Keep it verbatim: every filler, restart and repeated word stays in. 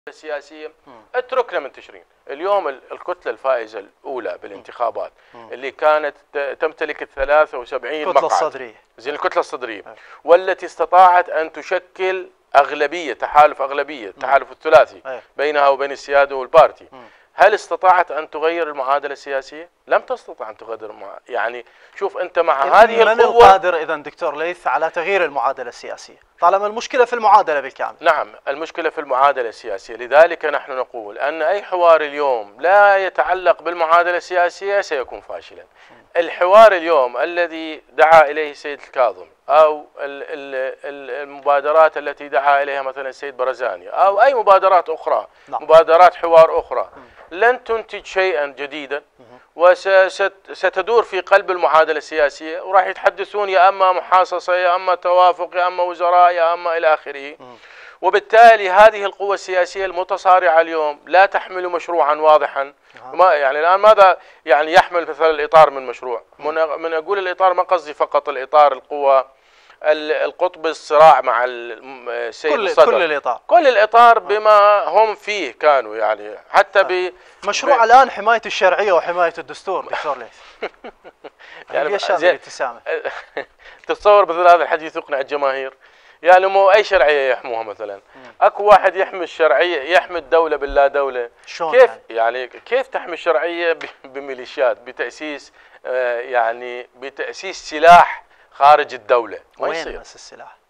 السياسية اتركنا من تشرين. اليوم الكتلة الفائزة الأولى بالانتخابات اللي كانت تمتلك الثلاثة وسبعين مقعد، الكتلة الصدرية، زين الكتلة الصدرية، والتي استطاعت أن تشكل أغلبية، تحالف أغلبية، التحالف الثلاثي بينها وبين السيادة والبارتي. هل استطاعت أن تغير المعادلة السياسية؟ لم تستطع أن تغير المعادلة. يعني شوف أنت مع هذه القوة، من القادر إذن دكتور ليث على تغيير المعادلة السياسية طالما المشكلة في المعادلة بالكامل؟ نعم، المشكلة في المعادلة السياسية. لذلك نحن نقول أن أي حوار اليوم لا يتعلق بالمعادلة السياسية سيكون فاشلا. الحوار اليوم الذي دعا إليه السيد الكاظم أو المبادرات التي دعا إليها مثلا السيد برزاني أو أي مبادرات أخرى، مبادرات حوار أخرى، لن تنتج شيئا جديدا وستدور في قلب المعادلة السياسية، وراح يتحدثون يا أما محاصصة يا أما توافق يا أما وزراء يا أما إلى آخره. وبالتالي هذه القوى السياسية المتصارعة اليوم لا تحمل مشروعا واضحا. ما يعني الآن ماذا يعني يحمل مثلا الإطار من مشروع؟ من أقول الإطار ما قصدي فقط الإطار القوى القطب الصراع مع السيد كل الصدر، كل الإطار كل الإطار بما هم فيه كانوا، يعني حتى ب مشروع الآن حماية الشرعية وحماية الدستور دكتور ليث. يعني زين الابتسامة. تتصور مثل هذا الحديث يقنع الجماهير؟ يعني مو أي شرعية يحموها مثلا. مم. أكو واحد يحمي الشرعية، يحمي الدولة باللا دولة. شلون كيف يعني؟ يعني كيف تحمي الشرعية بميليشيات، بتأسيس آه يعني بتأسيس سلاح خارج الدولة؟ ما وين يصير. بس السلاح؟